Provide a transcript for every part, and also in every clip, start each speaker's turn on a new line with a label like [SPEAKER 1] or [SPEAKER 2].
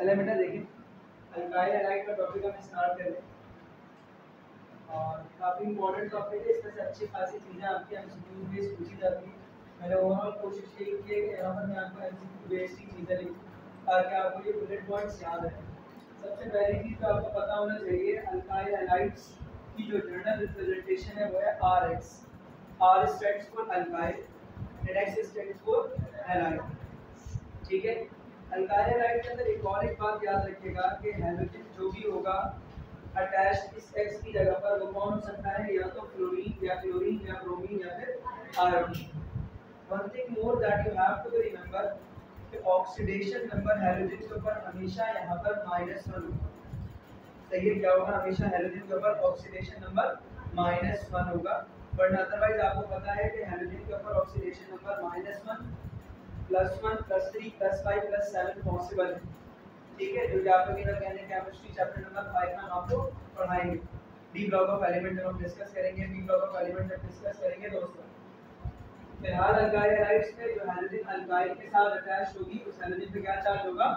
[SPEAKER 1] पहले बेटा देखिए अल्काइल हैलाइड का टॉपिक हम स्टार्ट कर लें और काफ़ी इंपॉर्टेंट टॉपिक है। इसमें से अच्छी खासी चीज़ें आपकी एमसीक्यू बेस्ड पूछी जाती है। मैंने ओवरऑल कोशिश यही की है कि यहाँ पर मैं आपको एमसीक्यू बेस्ड ही चीज़ें लिखूँ ताकि आपको ये बुलेट पॉइंट्स याद है। सबसे पहली चीज़ तो आपको पता होना चाहिए अल्काइल हैलाइड्स की जो जनरल रिप्रेजेंटेशन है वो है RX। R stands for alkyl and X stands for halide. ठीक है, अल्काइल हैलाइड के अंदर एक और एक बात याद रखिएगा कि हैलोजन जो भी होगा अटैच्ड इस X की जगह पर वो कौन हो सकता है, या तो फ्लोरीन या क्लोरीन या ब्रोमीन या फिर iodine. One thing more that you have to remember कि ऑक्सीडेशन नंबर हैलोजन के ऊपर हमेशा यहाँ पर -1 होगा। सही है, क्या होगा, हमेशा हैलोजन के ऊपर ऑक्सीडेशन नंबर -1 होगा। बट अदरवाइज आपको पता है कि हैलोजन के ऊपर ऑक्सीडेशन नंबर -1 +1 +3 +5 +7 पॉसिबल है। ठीक है, जो कि आप लोग इनऑर्गेनिक केमिस्ट्री चैप्टर नंबर 5 में हम आपको पढ़ाएंगे। डी ब्लॉक ऑफ एलिमेंट हम डिस्कस करेंगे, बी ब्लॉक ऑफ एलिमेंट हम डिस्कस करेंगे दोस्तों। फिलहाल अल्काइल हैलाइड्स पे जो हैलोजन अल्काइल के साथ अटैच होगी उस हैलोजन पे क्या चार्ज होगा,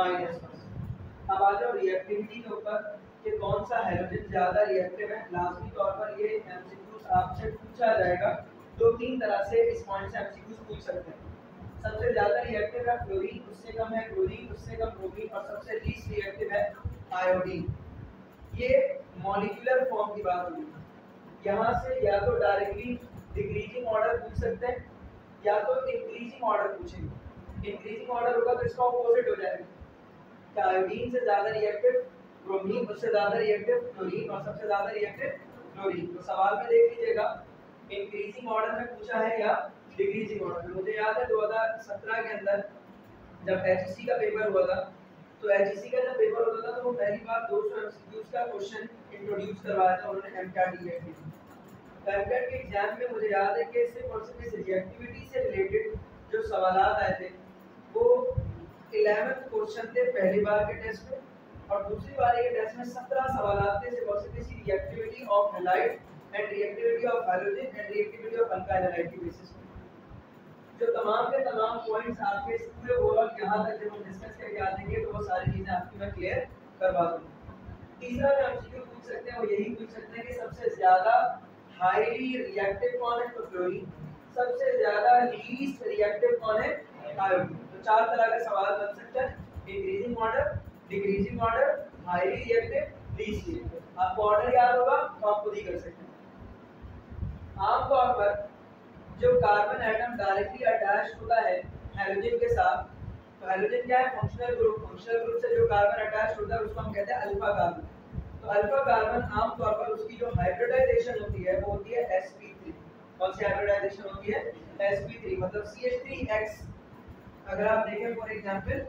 [SPEAKER 1] -1। अब आ जाओ रिएक्टिविटी के ऊपर कि कौन सा हैलोजन ज्यादा रिएक्टिव है। लाजमी तौर पर ये एमसीक्यूज आपसे पूछा जाएगा। 2-3 तरह से इस पॉइंट से एमसीक्यूज पूछ सकते हैं। सबसे ज्यादा रिएक्टिव है फ्लोरीन, उससे कम है क्लोरीन, उससे कम ब्रोमीन और सबसे लीस्ट रिएक्टिव है आयोडीन। ये मॉलिक्यूलर फॉर्म की बात होगी। यहाँ से या तो डायरेक्टली डिक्रीजिंग ऑर्डर पूछ सकते हैं या तो इंक्रीजिंग ऑर्डर पूछेंगे। इंक्रीजिंग ऑर्डर होगा तो इसका ऑपोजिट हो जाएगा। आयोडीन से ज्यादा रिएक्टिव ब्रोमीन, उससे ज्यादा रिएक्टिव क्लोरीन और सबसे ज्यादा रिएक्टिव क्लोरीन। तो सवाल में देख लीजिएगा इंक्रीजिंग ऑर्डर में पूछा है या डिक्रीजिंग ऑर्डर। मुझे याद है 2017 के अंदर जब एचईसी का पेपर हुआ था, तो एचईसी का जब पेपर होता था तो वो पहली बार 200 एमसीक्यूज का क्वेश्चन इंट्रोड्यूस करवाया था उन्होंने एमकैट के लिए। एमकैट के एग्जाम में मुझे याद है कि सिर्फ और सिर्फ रिएक्टिविटी से रिलेटेड जो सवाल आए थे वो 11th क्वेश्चन थे पहली बार के टेस्ट में, और दूसरी बार के टेस्ट में 17 सवाल थे सिर्फ और सिर्फ reactivity of halide and reactivity of halogen and reactivity of alkyl halide की बेसिस पे। जो तमाम के तमाम पॉइंट्स आपके इस पूरे ओवरऑल यहाँ तक जब हम डिस्कस करके आ जाएंगे तो वो सारी चीजें आपकी मैं क्लियर करवा दूंगा। तीसरा जो एमसीक्यू पूछ सकते हैं वो यही पूछ सकते हैं कि सबसे ज्यादा हाईली रिएक्टिव कौन है, तो क्लोरीन। सबसे ज्यादा लीस्ट रिएक्टिव कौन है, आयोडीन। तो 4 तरह का सवाल बन सकता है, increasing order, decreasing order, highly reactive, least reactive. आपको ऑर्डर याद होगा तो आप खुद ही कर सकते हैं। आमतौर पर जो कार्बन एटम डायरेक्टली अटैच होता है हैलोजन के साथ, तो हैलोजन क्या है, फंक्शनल ग्रुप। फंक्शनल ग्रुप से जो कार्बन अटैच होता है उसको हम कहते हैं अल्फा कार्बन। तो अल्फा कार्बन आमतौर पर उसकी जो हाइब्रिडाइजेशन होती है वो होती है sp3। कौन सी हाइब्रिडाइजेशन होती है, sp3, मतलब CH3X। अगर आप देखें फॉर एग्जांपल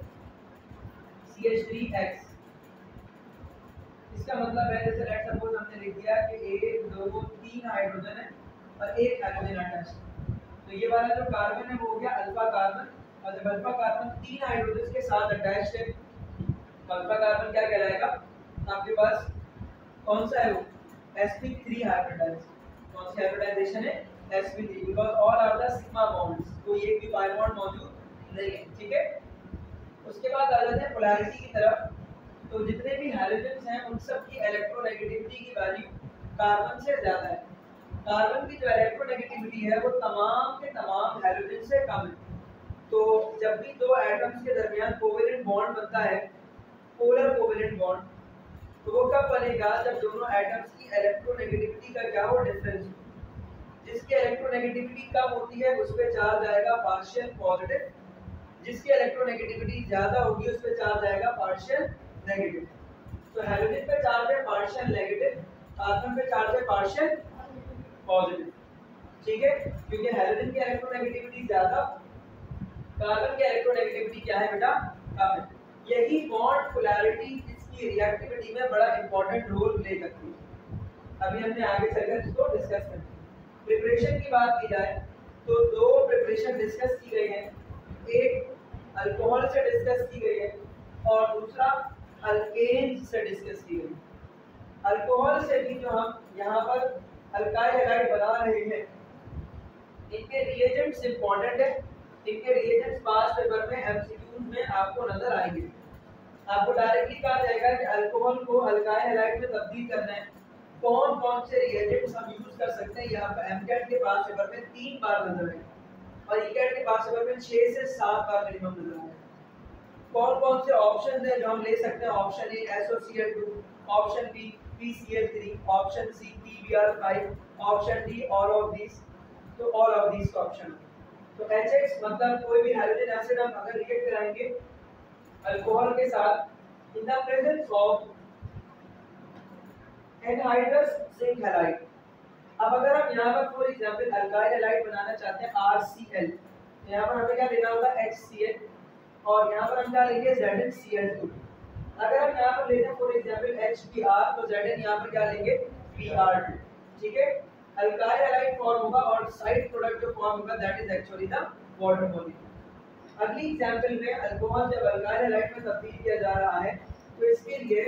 [SPEAKER 1] CH3X, इसका मतलब है जैसे लेट्स सपोज हमने लिख दिया कि 1 2 3 हाइड्रोजन है और एक हाइड्रोजन अटैच है, तो ये वाला जो कार्बन है वो हो गया अल्फा कार्बन। और जब अल्फा कार्बन 3 हाइड्रोजन के साथ अटैच्ड है तो अल्फा कार्बन क्या कहलाएगा, आपके पास कौन सा है वो, sp3 हाइब्रिडाइजेशन। कौन सी हाइब्रिडाइजेशन है, sp3, because all are the sigma bonds, कोई एक भी पाई बॉन्ड मौजूद नहीं है। ठीक है, उसके बाद आ जाते हैं पोलैरिटी की तरफ। तो जितने भी हैलोजन्स हैं उन सब की इलेक्ट्रोनेगेटिविटी की वैल्यू कार्बन से ज्यादा है। कार्बन की जो इलेक्ट्रोनेगेटिविटी है वो तमाम के तमाम हैलोजन से कम है। तो जब भी दो एटम्स के दरमियान कोवेलेंट बॉन्ड बनता है, पोलर कोवेलेंट बॉन्ड, तो वो कब बनेगा, जब दोनों एटम्स की इलेक्ट्रोनेगेटिविटी का क्या हो, डिफरेंस हो। जिसकी इलेक्ट्रोनेगेटिविटी कम होती है उस पे चार्ज आएगा पार्शियल पॉजिटिव, जिसकी इलेक्ट्रोनेगेटिविटी ज्यादा होगी उस पे चार्ज आएगा पार्शियल नेगेटिव। तो हैलोजन पे चार्ज है पार्शियल नेगेटिव, कार्बन पे चार्ज है पार्शियल पॉजिटिव। ठीक है, क्योंकि हैलोजन की इलेक्ट्रोनेगेटिविटी ज्यादा, कार्बन की इलेक्ट्रोनेगेटिविटी क्या है बेटा, कम है। यही बॉन्ड पोलैरिटी इसकी रिएक्टिविटी में बड़ा इंपॉर्टेंट रोल प्ले करती है। अभी हमने आगे चलकर इसको डिस्कस करेंगे। प्रिपरेशन की बात की जाए तो 2 प्रिपरेशन डिस्कस की गई है, एक अल्कोहल से डिस्कस की गई है और दूसरा अल्केन से डिस्कस की गई है। अल्कोहल से भी जो हम यहाँ पर अल्काइल हैलाइड बना रहे हैं, इनके रिएजेंट्स इंपॉर्टेंट है। इनके रिएजेंट्स पास पेपर में एमसीक्यूज में आपको नजर आएंगे। आपको डायरेक्टली कहा जाएगा कि अल्कोहल को अल्काइल हैलाइड में तब्दील करना है, कौन कौन से रिएजेंट्स हम यूज कर सकते हैं। यहाँ पर एमकैट के पास पेपर में 3 बार नजर आए और ईकैट के पास पेपर में 6 से 7 बार मिनिमम नजर आए। कौन कौन से ऑप्शन है जो हम ले सकते हैं? Option A SOCl2, option B PCl3, option C PBr5, option D all of this. तो ऑल ऑफ दिस का ऑप्शन है। तो HX मतलब कोई भी हाइड्रोजन एसिड हम अगर रिएक्ट कराएंगे अल्कोहल के साथ in the presence of anhydrous zinc halide. अब अगर हम यहाँ पर फॉर एग्जांपल अल्काइल हैलाइड बनाना चाहते हैं RCl, तो यहाँ पर हमें क्या लेना होगा? HCl और यहाँ पर हम क्या लेंगे? ZnCl2। अगर हम यहाँ पर लेते हैं फॉर एग्जांपल HBr, तो Zn यहाँ पर क्या लेंगे? Br2। ठीक है, अल्काइल हैलाइड फॉर्म होगा और साइड प्रोडक्ट जो फॉर्म होगा that is actually the water molecule. अगली एग्जांपल में अल्कोहल जब अल्काइल हैलाइड में तब्दील किया जा रहा है तो इसके लिए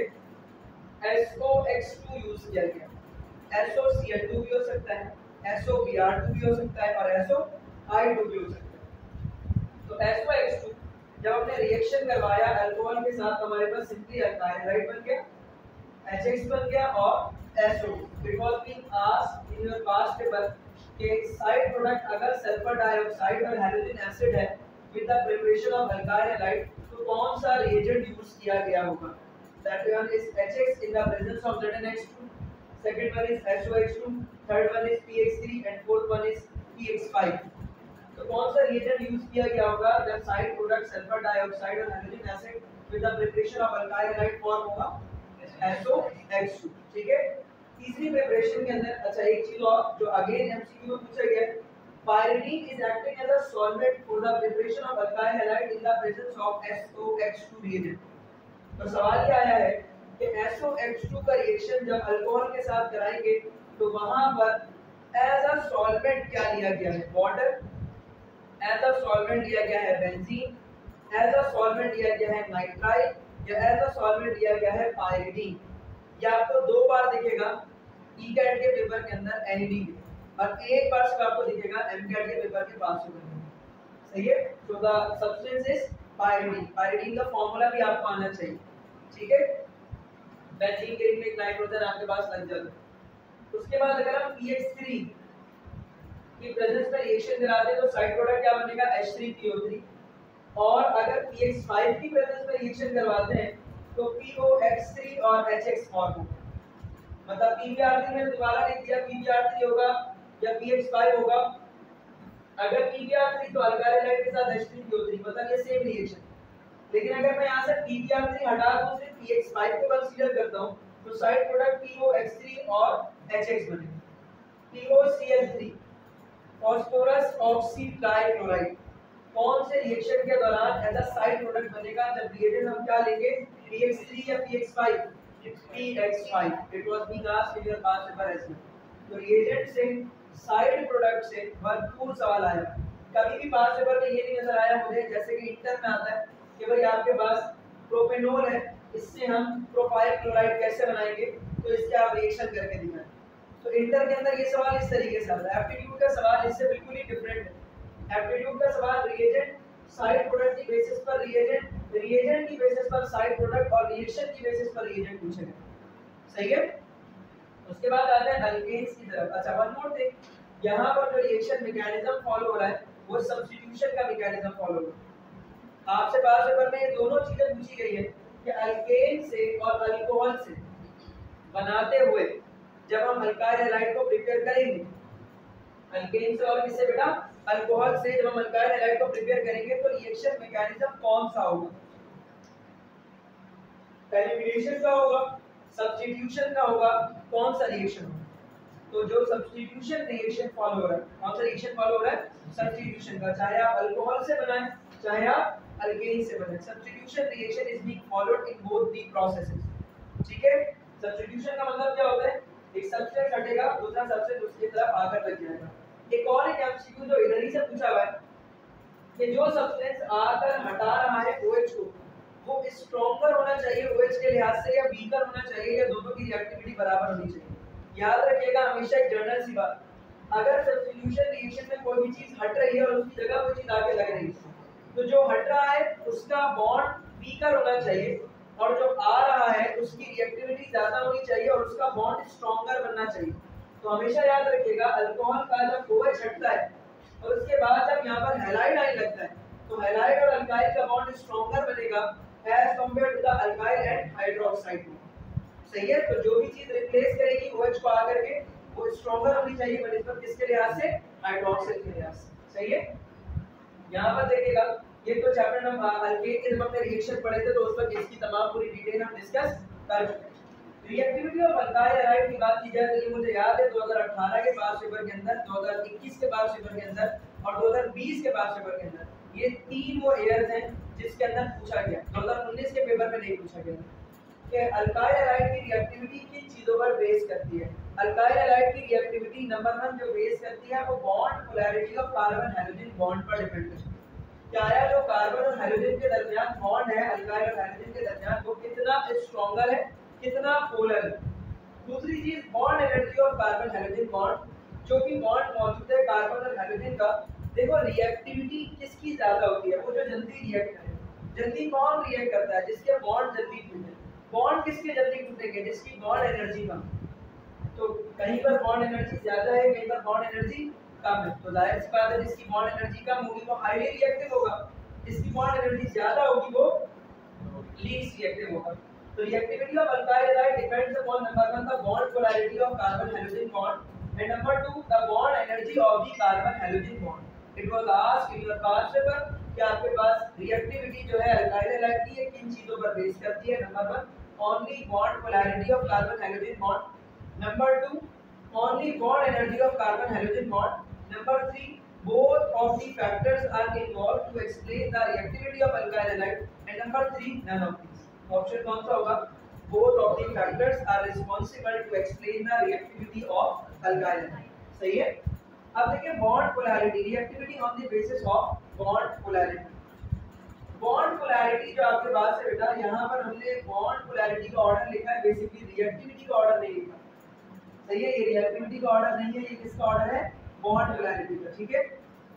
[SPEAKER 1] SOX2 यूज किया गया। SOCl2 भी हो सकता है, SOBr2 भी हो सकता है और SOI2 भी हो सकता है। तो SOX2 जब हमने रिएक्शन करवाया अल्कोहल के साथ, हमारे पास सिंपली अल्काइल हैलाइड बन गया, HX बन गया और SO। It was being asked in your past paper कि साइड प्रोडक्ट अगर सल्फर डाइऑक्साइड और हाइड्रोजन एसिड है with the preparation of alkyl halide, तो कौन सा रिएजेंट यूज किया गया होगा? That one is HX in the presence of ZnH2, second one is SOX2, third one is PX3 and fourth one is PX5। तो कौन सा रिएजेंट यूज किया गया होगा जब साइड प्रोडक्ट सल्फर डाइऑक्साइड और hydrogen acid with the preparation of alkyl halide form होगा? SOX2। ठीक है, तीसरी प्रिपरेशन के अंदर अच्छा एक चीज और जो अगेन एमसीक्यू में पूछा गया है, pyridine is acting as a solvent for the preparation of alkyl halide in the presence of SOX2 reagent. तो सवाल क्या आया है कि SOX2 का रिएक्शन जब अल्कोहल के साथ कराएंगे तो वहां पर एज अ सॉल्वेंट क्या लिया गया है? वाटर, एज अ सॉल्वेंट लिया गया है बेंजीन, एज अ सॉल्वेंट लिया गया है नाइट्राइल या एज अ सॉल्वेंट लिया गया है पायरीडीन। या आपको 2 बार दिखेगा ईकैट के पेपर के अंदर NAD और एक बार सिर्फ आपको दिखेगा एमकैट के पेपर के पास में। सही है, so the substance is pyridine. Pyridine का फार्मूला भी आपको आना चाहिए। ठीक है, बेंजीन के रिंग में एक नाइट्रोजन आपके पास लग जाता है। उसके बाद अगर हम PX3 की प्रेजेंस में रिएक्शन कराते हैं तो साइड प्रोडक्ट क्या बनेगा? H3PO3। और अगर PX5 की प्रेजेंस में रिएक्शन करवाते हैं तो POX3 और HX फॉर्म होगा। मतलब PBr3 में दोबारा लिख दिया PBr3 होगा या PX5 होगा। अगर PBr3 तो अल्काइल हैलाइड के साथ H3PO3, मतलब ये सेम रिएक्शन। लेकिन अगर मैं यहाँ से PBr3 हटा दूं, सिर्फ PX5 को कंसीडर करता हूँ, तो साइड प्रोडक्ट POX3 और HX बनेगा। POCl3 फास्फोरस ऑक्सी ट्राइक्लोराइड कौन से रिएक्शन के दौरान एज अ साइड प्रोडक्ट बनेगा? जब रिएजेंट हम क्या लेंगे? PX3 या PX5? PX5। It was being asked in your past paper as well. तो रिएजेंट से साइड प्रोडक्ट से भरपूर सवाल आया। कभी भी पास्ट पेपर में ये नहीं नजर आया मुझे, जैसे कि इंटर में आता है कि भाई आपके पास प्रोपेनॉल है, इससे हम प्रोपाइल क्लोराइड कैसे बनाएंगे, तो इसके आप रिएक्शन करके दिखाएं। तो इंटर के अंदर ये सवाल इस तरीके से आता है। एप्टीट्यूड का सवाल इससे बिल्कुल ही डिफरेंट है। एप्टीट्यूड का सवाल रिएजेंट, साइड प्रोडक्ट की बेसिस पर रिएजेंट, रिएजेंट की बेसिस पर साइड प्रोडक्ट और रिएक्शन की बेसिस पर रिएजेंट पूछेगा। सही है, उसके बाद आता है अल्केन्स की तरफ। अच्छा, वन मोर थिंग, यहाँ पर जो रिएक्शन मैकेनिज्म फॉलो हो रहा है वो सब्स्टिट्यूशन का मैकेनिज्म फॉलो हो रहा है। आपसे पास पेपर में ये दोनों चीजें पूछी गई है कि अल्केन से और अल्कोहल से बनाते हुए जब हम अल्काइल हैलाइड को प्रिपेयर करेंगे, अल्केन से और किससे बेटा? अल्कोहल से जब हम अल्काइल हैलाइड को प्रिपेयर करेंगे तो रिएक्शन मैकेनिज्म कौन सा होगा? एलिमिनेशन का होगा, सब्स्टिट्यूशन का होगा, कौन सा रिएक्शन होगा? तो जो सब्स्टिट्यूशन रिएक्शन फॉलो हो रहा है, कौन सा रिएक्शन फॉलो हो रहा है? सब्स्टिट्यूशन का। चाहे आप अल्कोहल से बनाएं चाहे आप अल्केन से बनाएं, substitution reaction is being followed in both the processes. ठीक है, सब्स्टिट्यूशन का मतलब क्या होता है? एक सब्सटेंस हटेगा, दूसरा सब्सटेंस उसकी तरफ आकर लग जाएगा। एक और एक एमसीक्यू जो इधर ही से पूछा हुआ है कि जो सब्सटेंस आकर हटा रहा है OH को, वो स्ट्रॉन्गर होना चाहिए OH के लिहाज से या वीकर होना चाहिए, या दोनों की रिएक्टिविटी बराबर होनी चाहिए। याद रखिएगा हमेशा एक जनरल सी बात, अगर सब्स्टिट्यूशन रिएक्शन में कोई भी चीज हट रही है और उसकी जगह कोई चीज आके लग रही है, तो जो हट रहा है उसका बॉन्ड वीकर होना चाहिए उसकी रिएक्टिविटी ज्यादा होनी चाहिए और उसका बॉन्ड स्ट्रॉन्गर बनना चाहिए। तो हमेशा याद रखिएगा अल्कोहल का जब OH हटता है और उसके बाद जब यहाँ पर हैलाइड आने लगता है तो हैलाइड और अल्काइल का बॉन्ड स्ट्रॉन्गर बनेगा as compare to the alkyl and hydroxide. सही है। तो जो भी चीज रिप्लेस करेगी OH को आकर के वो स्ट्रॉन्गर होनी चाहिए बनिस्बत किसके लिहाज से, हाइड्रोक्सिल के लिहाज से। सही है। यहाँ पर देखिएगा ये तो चैप्टर नंबर अल्केन के जब हमने रिएक्शन पढ़े थे तो उस पर इसकी तमाम पूरी डिटेल हम डिस्कस कर चुके हैं। रिएक्टिविटी ऑफ अल्काइल हैलाइड की बात की जाए तो ये मुझे याद है 2018 के पास पेपर के अंदर, 2021 के पास पेपर के अंदर और 2020 के पास पेपर के अंदर ये तीन वो एयर्स हैं जिसके अंदर पूछा गया। 2019 के पेपर में नहीं पूछा गया कि अल्काइल हैलाइड की रिएक्टिविटी किन चीजों पर बेस करती है। अल्काइल हैलाइड की रिएक्टिविटी नंबर 1 जो बेस करती है वो bond polarity of carbon hydrogen bond पर डिपेंड करती है। क्या है जो कार्बन और हाइड्रोजन के दरमियान बॉन्ड है अल्काइल और हाइड्रोजन के दरमियान वो कितना स्ट्रॉन्गर है, कितना पोलर है। दूसरी चीज bond energy of carbon hydrogen bond, जो भी बॉन्ड मौजूद है कार्बन और हाइड्रोजन का, देखो रिएक्टिविटी किसकी ज्यादा होती है, वो जो जल्दी रिएक्ट करे। जल्दी कौन रिएक्ट करता है, जिसके बॉन्ड जल्दी टूटे। बॉन्ड किसके जल्दी टूटेंगे, जिसकी बॉन्ड एनर्जी कम। तो कहीं पर बॉन्ड एनर्जी ज्यादा है, कहीं पर बॉन्ड एनर्जी कम है, तो जाहिर सी बात है जिसकी बॉन्ड एनर्जी कम होगी वो हाईली रिएक्टिव होगा, जिसकी बॉन्ड एनर्जी ज्यादा होगी वो लीस्ट रिएक्टिव होगा। So reactivity of alkyl halide depends upon number 1 the bond polarity of carbon halogen bond and number 2 the bond energy of the carbon halogen bond. It was asked in your past paper कि आपके पास reactivity जो है alkyl halide की किन चीजों पर base करती है। Number 1 only bond polarity of carbon halogen bond, number 2 only bond energy of carbon halogen bond, number 3 both of the factors are involved to explain the reactivity of alkyl halide and number 3 none of these. Option कौन सा होगा, both of the factors are responsible to explain the reactivity of alkyl halide। सही है। अब देखिए bond polarity, reactivity on the basis of bond polarity. Bond polarity जो आपके पास है बेटा, यहाँ पर हमने बॉन्ड पोलैरिटी का ऑर्डर लिखा है, बेसिकली रिएक्टिविटी का ऑर्डर नहीं लिखा। सही है, ये रिएक्टिविटी का ऑर्डर नहीं है, ये किसका ऑर्डर है, बॉन्ड पोलैरिटी का। ठीक है,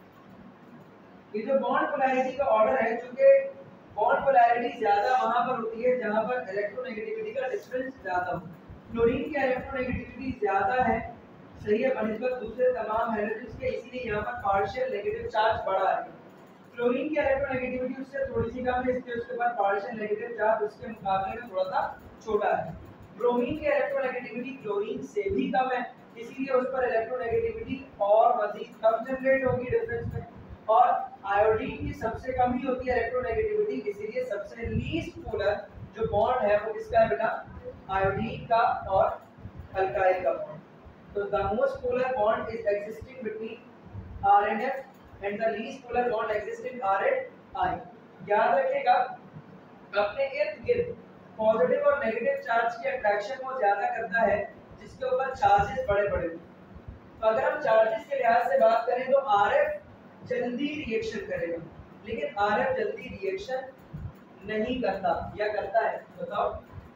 [SPEAKER 1] ये जो बॉन्ड पोलैरिटी का ऑर्डर है, चूंकि बॉन्ड पोलैरिटी ज्यादा वहां पर होती है जहां पर इलेक्ट्रोनेगेटिविटी का डिफरेंस ज्यादा हो। क्लोरीन की इलेक्ट्रोनेगेटिविटी ज्यादा है, सही है, बनिस्बत दूसरे तमाम हाइड्रोजन्स के, इसीलिए यहां पर पार्शियल नेगेटिव चार्ज बड़ा है। क्लोरीन की इलेक्ट्रोनेगेटिविटी उससे थोड़ी सी कम है, इसलिए उसके बाद पार्शियल नेगेटिव चार्ज उसके मुकाबले में थोड़ा सा छोटा है। ब्रोमीन की इलेक्ट्रोनेगेटिविटी क्लोरीन से भी कम है, इसीलिए उस पर इलेक्ट्रोनेगेटिविटी और मजीद कम जनरेट होगी डिफरेंस में। और आयोडीन की सबसे कम ही होती है इलेक्ट्रोनेगेटिविटी, इसीलिए सबसे लीस्ट पोलर जो बॉन्ड है वो किसका है बेटा, आयोडीन का और अल्काइल का बॉन्ड। तो the most polar bond is existing between R and F and the least polar bond existing R and I। याद रखिएगा अपने इर्द गिर्द पॉजिटिव और नेगेटिव चार्ज की अट्रैक्शन वो ज्यादा करता है जिसके ऊपर चार्जेस बड़े बड़े। तो अगर हम चार्जेस के लिहाज से बात करें तो RF जल्दी रिएक्शन करेगा, लेकिन RF जल्दी रिएक्शन नहीं करता, या करता है, बताओ।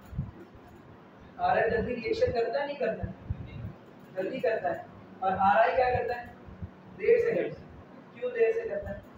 [SPEAKER 1] RF जल्दी रिएक्शन करता है, नहीं करता, जल्दी करता है। और RI क्या करता है, देर से करता है। क्यों देर से करता है,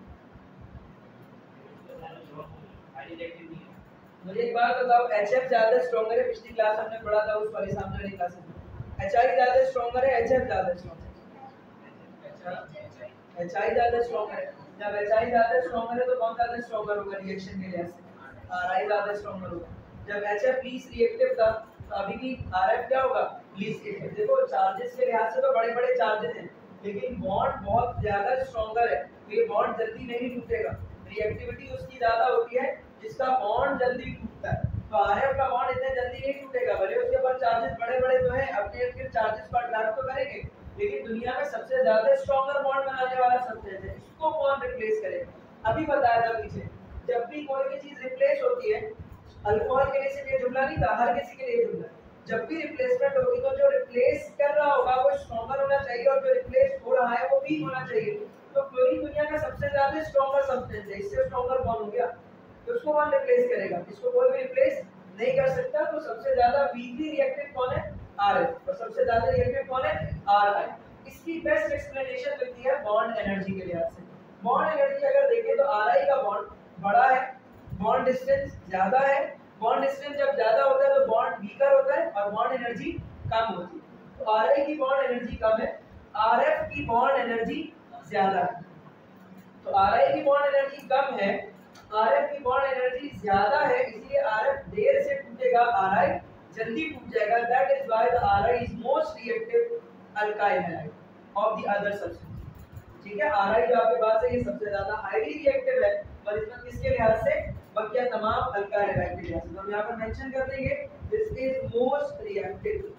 [SPEAKER 1] मुझे एक बात बताओ, HF ज्यादा स्ट्रॉन्गर है, पिछली क्लास हमने पढ़ा था उस वाली सामने वाली क्लास में, HI ज्यादा स्ट्रॉन्गर है, HF ज्यादा स्ट्रॉन्गर है, HI ज्यादा स्ट्रॉन्गर है। जब HI ज्यादा स्ट्रॉन्गर है तो कौन ज्यादा स्ट्रॉन्गर होगा रिएक्शन के लिहाज से, RI ज्यादा स्ट्रॉन्गर होगा। जब HF लीस्ट रिएक्टिव था तो अभी भी RF क्या होगा, लीस्ट रिएक्टिव। देखो चार्जेस के लिहाज से तो बड़े बड़े चार्जेस हैं, लेकिन बॉन्ड बहुत ज्यादा स्ट्रॉन्गर है, तो ये बॉन्ड जल्दी नहीं टूटेगा। रिएक्टिविटी उसकी ज्यादा होती है जिसका बॉन्ड जल्दी टूटता है। तो RF का बॉन्ड इतने जल्दी नहीं टूटेगा, भले उसके ऊपर चार्जेस बड़े बड़े तो हैं, अपने चार्जेस पर अट्रैक्ट तो करेंगे, लेकिन दुनिया में सबसे ज्यादा स्ट्रॉन्गर बॉन्ड बनाने वाला सब्सटेंस है, इसको कौन रिप्लेस करेगा। अभी बताया था पीछे, जब भी कोई भी चीज रिप्लेस होती है, अल्कोहल के लिए सिर्फ ये जुमला नहीं था, हर किसी के लिए जुमला, जब भी रिप्लेसमेंट होगी तो जो रिप्लेस कर रहा होगा वो स्ट्रॉन्गर होना चाहिए और जो रिप्लेस हो रहा है वो वीक होना चाहिए। तो क्लोरीन दुनिया का सबसे ज्यादा स्ट्रॉन्गर सब्सटेंस है, इससे स्ट्रॉन्गर कौन हो गया, तो उसको कौन रिप्लेस करेगा, इसको कोई भी रिप्लेस नहीं कर सकता। तो सबसे ज्यादा वीकली रिएक्टिव कौन है, RF, और सबसे ज्यादा रिएक्टिव कौन है, RI। इसकी बेस्ट एक्सप्लेनेशन मिलती है बॉन्ड एनर्जी के लिहाज से। बॉन्ड एनर्जी अगर देखें तो RI का बॉन्ड बड़ा है, बॉन्ड डिस्टेंस ज्यादा है, बॉन्ड डिस्टेंस जब ज्यादा होता है तो बॉन्ड वीकर होता है और बॉन्ड एनर्जी कम होती है। तो Ri की बॉन्ड एनर्जी कम है, Rf की बॉन्ड एनर्जी ज्यादा है। तो Ri की बॉन्ड एनर्जी कम है, Rf की बॉन्ड एनर्जी ज्यादा है, इसलिए Rf देर से टूटेगा, Ri जल्दी टूट जाएगा। That is why the Ri is most reactive alkyl halide of the other substance. ठीक है, Ri जो आपके पास है ये सबसे ज्यादा हाईली रिएक्टिव है बनिस्बत किसके लिहाज से, बाकी तमाम अल्काइल हैलाइड के लिहाज से। तो हम यहां पर मेंशन कर देंगे this is most reactive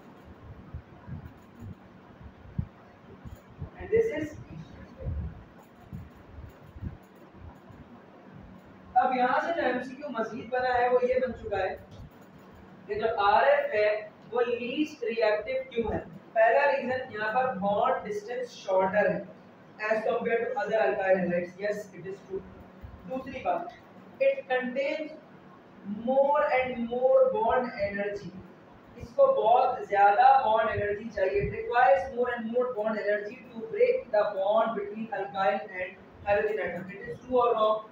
[SPEAKER 1] and this is. अब यहां से जो एमसीक्यू मजीद बना है वो ये बन चुका है कि जो Rf है वो लीस्ट रिएक्टिव क्यों है। पहला रीजन यहाँ पर बॉन्ड डिस्टेंस शॉर्टर है as compared to other alkyl halides. Yes, it is true. दूसरी बात, it contains more and more bond energy. इसको बहुत ज्यादा bond energy चाहिए. It requires more and more bond energy to break the bond between alkyl and halogen atom. It is true or wrong?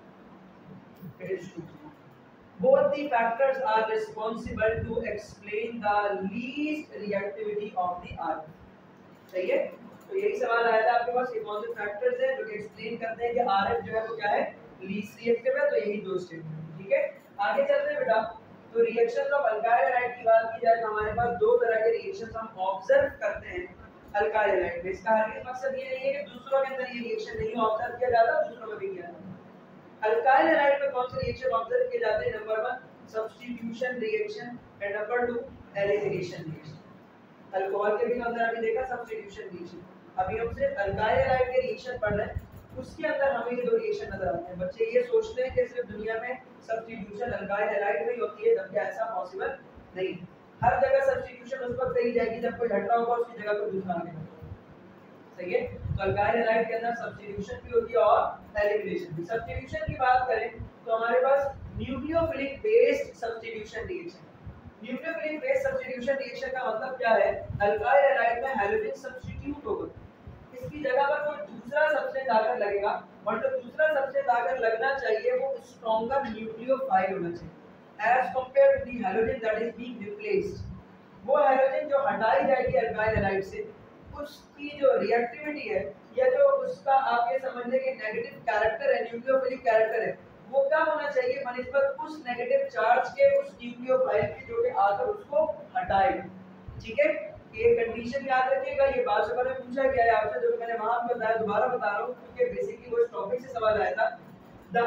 [SPEAKER 1] It is true. Both the factors are responsible to explain the least reactivity of the R. सही है? तो यही सवाल आया था आपके पास, ये कौन से फैक्टर्स हैं जो कि एक्सप्लेन करते हैं कि Rf जो है वो क्या है, लीस्ट रिएक्टिव है। तो यही दो स्टेटमेंट। ठीक है, आगे चलते हैं बेटा। तो रिएक्शंस ऑफ अल्काइल हैलाइड की बात की जाए तो हमारे पास दो तरह के रिएक्शंस हम ऑब्जर्व करते हैं अल्काइल हैलाइड में। इसका हरगिज़ मकसद ये नहीं है कि दूसरों के अंदर ये रिएक्शन नहीं ऑब्जर्व किया जाता, दूसरों में भी किया जाता। अल्काइल हैलाइड में कौन से रिएक्शन ऑब्जर्व किए जाते हैं? Number 1 substitution reaction and number 2 elimination reaction. Alcohol के भी अंदर अभी देखा सब्स्टिट्यूशन रिएक्शन, अभी हम सिर्फ अल्काइल हैलाइड के रिएक्शन पढ़ रहे हैं, उसके अंदर हमें ये दो रिएक्शन नजर आते हैं। बच्चे ये सोचते हैं कि सिर्फ दुनिया में सब्स्टिट्यूशन अल्काइल हैलाइड में ही होती है, जबकि ऐसा पॉसिबल नहीं। हर जगह सब्स्टिट्यूशन उस वक्त कही जाएगी जब कोई हट रहा होगा, उसकी जगह कोई दूसरा आने वाला। सही है, तो अल्काइल हैलाइड के अंदर सब्स्टिट्यूशन भी होती है और एलिमिनेशन भी। सब्स्टिट्यूशन की बात करें तो हमारे पास nucleophilic based substitution reaction. Nucleophilic based substitution reaction का मतलब क्या है? अल्काइल हैलाइड में हैलोजन सब्स्टिट्यूट होगा, इसकी जगह पर कोई दूसरा सब्सटेंस आकर लगेगा और जो दूसरा सब्सटेंस आकर लगना चाहिए वो स्ट्रॉन्गर न्यूक्लियोफाइल होना चाहिए as compare to the halogen that is being replaced. वो हैलोजन जो हटाई जाएगी अल्काइल हैलाइड से, उसकी जो रिएक्टिविटी है या जो उसका आप ये समझ लें कि नेगेटिव कैरेक्टर है, न्यूक्लियोफिलिक कैरेक्टर है, वो क्या होना चाहिए बनिस्बत उस नेगेटिव चार्ज के, उस न्यूक्लियोफाइल के जो कि आकर उसको हटाएगा। ठीक है, ये कंडीशन याद रखिएगा। ये बात से पहले पूछा गया है आपसे, जो मैंने वहां पे बताया, दोबारा बता रहा हूं क्योंकि बेसिकली वो इस टॉपिक से सवाल आया था। The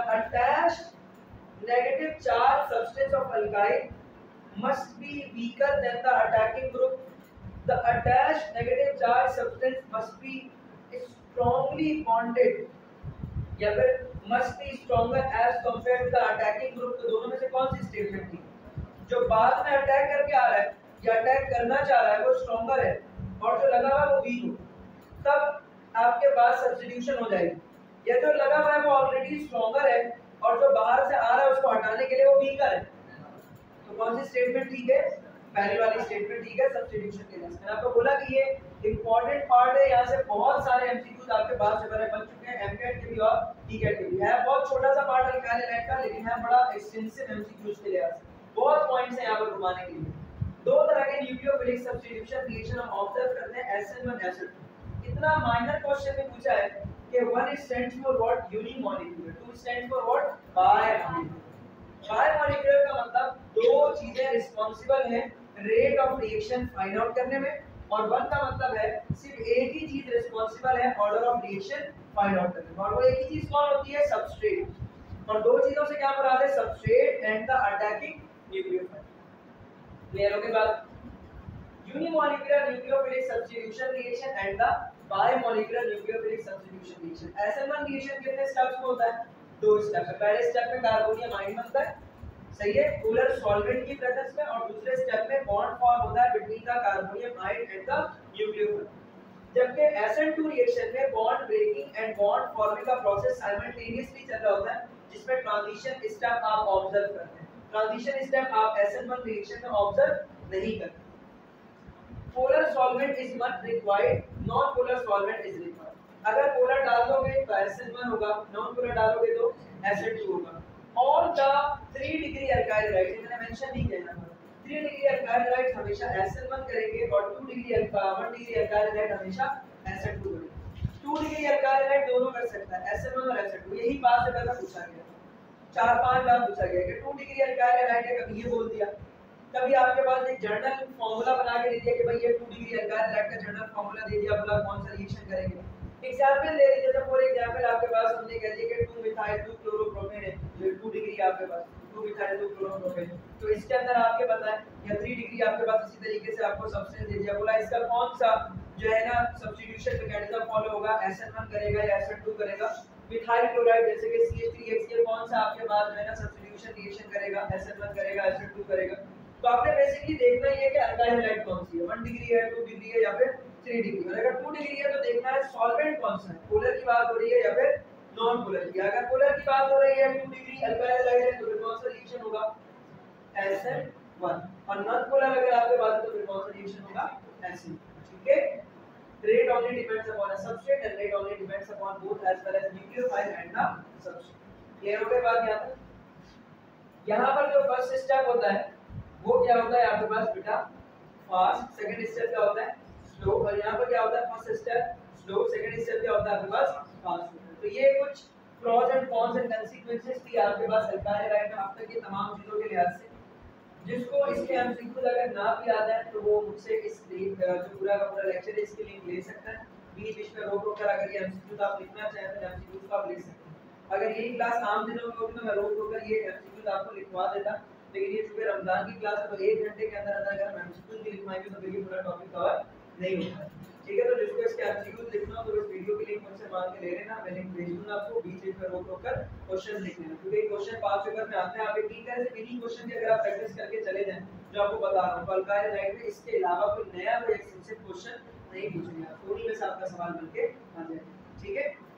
[SPEAKER 1] attached negative charge substance of alkyl must be weaker than the attacking group. The attached negative charge substance must be strongly bonded या फिर must be stronger as compare to the attacking group. तो दोनों में से कौन सी statement थी? जो बाद में अटैक करके आ रहा है या अटैक करना चाह रहा है वो स्ट्रॉन्गर है और जो लगा हुआ है वो वीक हो, तब आपके पास सब्स्टिट्यूशन हो जाएगी। या जो लगा हुआ है वो ऑलरेडी स्ट्रॉन्गर है और जो बाहर से आ रहा है उसको हटाने के लिए वो वीकर है। तो कौन सी स्टेटमेंट ठीक है? पहली वाली स्टेटमेंट ठीक है सब्स्टिट्यूशन के लिए। मैंने आपको बोला कि ये इंपॉर्टेंट पार्ट है, यहाँ से बहुत सारे एमसीक्यूज आपके पास से बन चुके हैं, एमकेट के भी और टीकेट के भी। है बहुत छोटा सा पार्ट अल्काइल हैलाइड का, लेकिन है बड़ा एक्सटेंसिव एमसीक्यूज के लिए। बहुत पॉइंट्स हैं यहाँ पर घुमाने के लिए। दो तरह के न्यूक्लियोफिलिक सब्स्टिट्यूशन रिएक्शन हम ऑब्जर्व करते हैं, SN1 SN2। इतना माइनर क्वेश्चन में पूछा है कि 1 stands for what? Unimolecular. 2 stands for what? Bimolecular. Bimolecular का मतलब दो चीजें रिस्पांसिबल हैं rate of reaction find out करने में, और 1 का मतलब है सिर्फ एक ही चीज रिस्पांसिबल है order of reaction find out करने में, और वो एक ही चीज कौन होती है? सबस्ट्रेट। और दो चीजों से क्या मुराद है? Substrate and the attacking nucleophile. Clear हो गई बात? Unimolecular nucleophilic substitution reaction and the bimolecular nucleophilic substitution reaction. SN1 reaction कितने स्टेप्स में होता है? 2 स्टेप में। पहले स्टेप में कार्बोनियम आयन बनता है, सही है, कूलर सॉल्वेंट की प्रेजेंस में, और दूसरे स्टेप में बॉन्ड फॉर्म होता है between the carbonium ion and the nucleophile. जबकि SN2 रिएक्शन में bond breaking and bond forming का प्रोसेस साइमल्टेनियसली चल रहा होता है, जिसमें ट्रांजिशन स्टेप आप ऑब्जर्व करते हैं। ट्रांजिशन स्टेप आप SN1 रिएक्शन में ऑब्जर्व नहीं करते। Polar solvent is not required, non polar solvent is required. अगर पोलर डाल दोगे तो SN1 होगा, नॉन पोलर डालोगे तो SN2 होगा। All the 3 degree alkyl right, मैंने मेंशन नहीं किया यहाँ पर, 3 डिग्री अल्काइल राइट हमेशा SN1 करेंगे और 1 डिग्री अल्काइल राइट हमेशा SN2 करेंगे। 2 डिग्री अल्काइल राइट दोनों कर सकता है, SN1 और SN2। यही बात से पहले पूछा गया, 4-5 बार पूछा गया कि 2 डिग्री अल्काइल राइट है, कभी ये बोल दिया, कभी आपके पास एक जनरल फार्मूला बना के दे दिया कि भाई ये 2 डिग्री अल्काइल राइट का जनरल फार्मूला दे दिया, बोला कौन सा रिएक्शन करेंगे। एग्जांपल ले लीजिए, जैसे फॉर एग्जांपल आपके पास हमने कह दिया कि 2 मिथाइल 2 क्लोरोप्रोपेन है, जो 2 डिग्री आपके पास 2 मिथाइल 2 क्लोरोप्रोपेन, तो इसके अंदर आपके पता है या 3 डिग्री आपके पास इसी तरीके से आपको सब्सटेंस दे दिया, बोला इसका कौन सा जो है ना सब्स्टिट्यूशन मैकेनिज्म फॉलो होगा, SN1 करेगा या SN2 करेगा। मिथाइल क्लोराइड जैसे कि CH3HCl कौन सा आपके पास जो है ना सब्स्टिट्यूशन रिएक्शन करेगा, SN1 करेगा SN2 करेगा। तो आपने बेसिकली देखना ही है कि अल्काइल हाइड्राइड कौन सी है, 1 डिग्री है, 2 डिग्री है या फिर 3 डिग्री। और अगर 2 डिग्री है तो देखना है सॉल्वेंट कौन सा है, पोलर की बात हो रही है या फिर नॉन पोलर की। अगर पोलर की बात हो रही है 2 डिग्री अल्काइल हाइड्राइड है तो फिर कौन सा रिएक्शन होगा, SN1। और नॉन पोलर अगर आपके पास है तो फिर कौन सा रिएक्शन होगा, SN। ठीक है, rate only depends upon a substrate and rate only depends upon both as well as nucleophile and the substrate। Clear हो गया बात यहाँ तक। यहाँ पर जो फर्स्ट स्टेप होता है वो क्या होता है आपके पास बेटा, फास्ट, सेकंड स्टेप क्या होता है स्लो, और यहाँ पर क्या होता है first step slow, second step क्या होता है आपके पास फास्ट। तो ये कुछ pros and cons and consequences थी आपके पास अल्काइल हाइड्राइड में अब तक ये तमाम चीजों के लिहाज से। जिसको इसके एमसीक्यूज अगर ना भी आता है तो वो मुझसे इस जो पूरा का पूरा लेक्चर है इसके लिंक ले सकता है, बीच बीच में रोक रोक कर अगर ये एमसीक्यूज आप लिखना चाहें तो एमसीक्यूज को आप लिख सकते हैं। अगर यही क्लास आम दिनों में होती तो मैं रोक रोक कर ये एमसीक्यूज आपको लिखवा देता, लेकिन ये चूंकि रमजान की क्लास है तो 1 घंटे के अंदर अंदर अगर हम एमसीक्यूज भी लिखवाएंगे तो फिर ये पूरा टॉपिक कवर नहीं होता। ठीक है, तो जिसको इसके एमसीक्यूज लिखना हो तो इस वीडियो की लिंक मुझसे मांग के ले लेना, मैं लिंक भेज दूंगा आपको, बीच बीच में रोक रोक कर क्वेश्चन लिख लेना, क्योंकि क्वेश्चन पास पेपर में आते हैं। आप एक तरह से इन्हीं क्वेश्चन की अगर आप प्रैक्टिस करके चले जाएं जो आपको बता रहा हूं अल्काइल हाइड्राइड में इसके अलावा कोई नया कोई एक्सटेंसिव क्वेश्चन नहीं पूछेंगे आप, तो उन्हीं में से आपका सवाल बनके आ जाएगा। ठीक है।